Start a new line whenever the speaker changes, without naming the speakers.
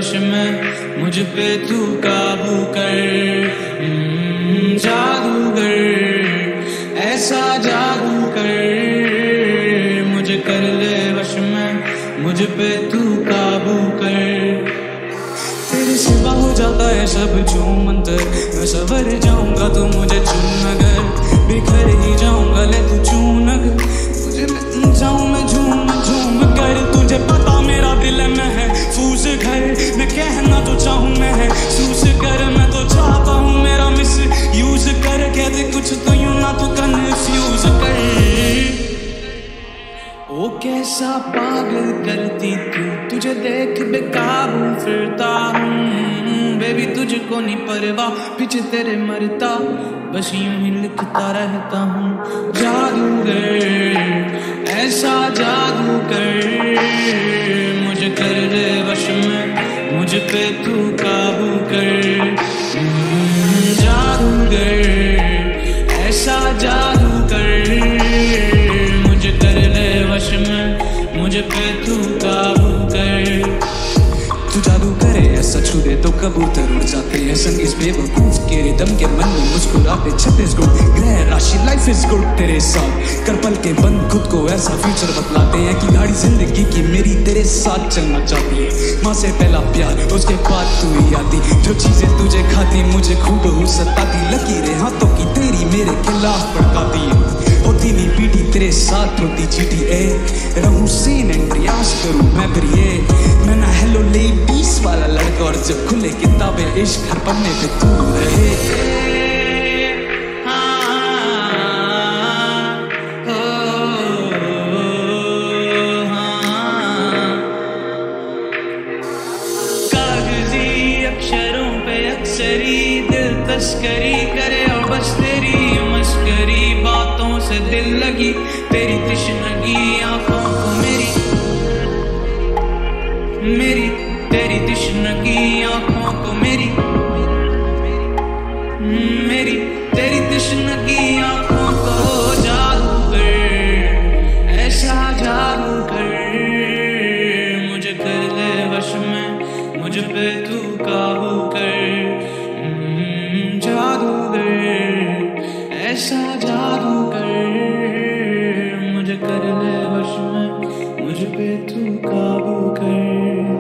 वश में, मुझ पे तू काबू कर। जादूगर ऐसा जादू कर, मुझे कर ले वश में, मुझ पे तू काबू कर। तेरे सिवा हो जाता है सब झूम मंतर, मैं सवर जाऊंगा तो मुझे चूम अगर, बिखर ही जाऊंगा ले तू चून अगर, तुझे मैं जाऊं मैं झूम झूम कर। तुझे पता मेरा दिल में है फूस घर, मैं कहना तो चाहूं मैं है सूस कर। मैं तो चाहता हूँ मेरा मिस यूज कर, कहते कुछ तो यूं ना तो कन्फ्यूज कर। ओ कैसा पागल करती तू, तुझे देख बेकाबू फिरता हूँ। बेबी तुझको नहीं परवाह, पीछे तेरे मरता, बस यूं ही लिखता रहता हूँ। जादूगर ऐसा जादू कर, मुझे कर ले वश में, मुझ पे तू काबू कर। जादूगर ऐसा जादू कर, मुझे कर ले वश में, मुझ पे तू काबू कर। तू जादू करे ऐसा छू दे तो कबूतर उड़ जाते हैं संग इस बेवकूफ के रिदम के मन में मुस्कुराते 36 गुण ग्रह राशि लाइफ इज गुड तेरे साथ। कर पल के बंद खुद को ऐसा फ्यूचर बतलाते हैं कि गाड़ी जिंदगी की मेरी तेरे साथ चलना चाहती है। माँ से पहला प्यार उसके बाद तू ही आती, जो चीजें तुझे खाती मुझे खूब हो सताती। लकीरें हाथों की तेरी मेरे खिलाफ भड़काती है, होती नहीं पीटी तेरे साथ होती चीटी। ए रहूं सीन एंड्रियास करूं मैं फिर ये, मैं ना हेलो लेडीज वाला लड़का, और जब खुले किताबें इश्क हर पन्ने पे तू रहे। कागजी अक्षरों पे अक्सरी दिल तस्करी करे, और बस तेरी मस्करी बातों से दिल लगी। तेरी तृष्णगी आंखों को मेरी तेरी तृष्णगी आंखों को मेरी तेरी तृष्णगी आंखों को जादू कर, ऐसा जादू कर, मुझे कर ले वश में, मुझ पे तू काबू कर। जादूगर ऐसा जादू कर, मुझे कर ले वश में, मुझ पे तू काबू कर।